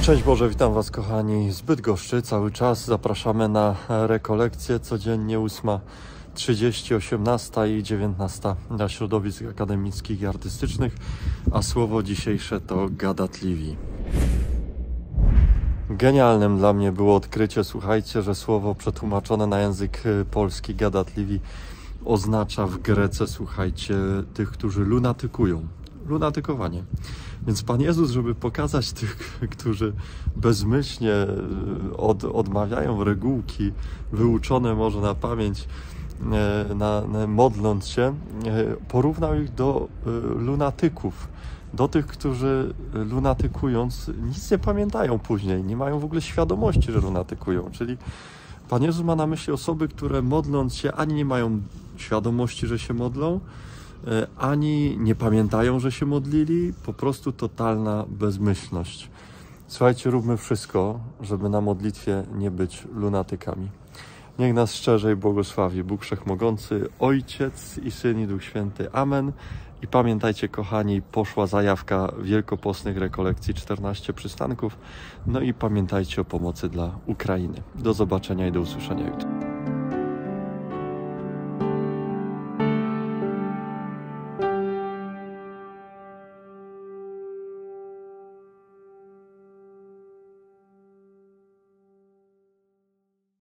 Szczęść Boże, witam Was kochani z Bydgoszczy. Cały czas zapraszamy na rekolekcje codziennie 8:30, 18 i 19 dla środowisk akademickich i artystycznych, a słowo dzisiejsze to gadatliwi. Genialnym dla mnie było odkrycie, słuchajcie, że słowo przetłumaczone na język polski gadatliwi oznacza w Grece, słuchajcie, tych, którzy lunatykują. Lunatykowanie. Więc Pan Jezus, żeby pokazać tych, którzy bezmyślnie odmawiają regułki wyuczone może na pamięć, modląc się, porównał ich do lunatyków. Do tych, którzy lunatykując nic nie pamiętają później, nie mają w ogóle świadomości, że lunatykują. Czyli Pan Jezus ma na myśli osoby, które modląc się ani nie mają świadomości, że się modlą, ani nie pamiętają, że się modlili, po prostu totalna bezmyślność. Słuchajcie, róbmy wszystko, żeby na modlitwie nie być lunatykami. Niech nas szczerze błogosławi Bóg Wszechmogący, Ojciec i Syn i Duch Święty. Amen. I pamiętajcie, kochani, poszła zajawka wielkopostnych rekolekcji 14 przystanków. No i pamiętajcie o pomocy dla Ukrainy. Do zobaczenia i do usłyszenia jutro.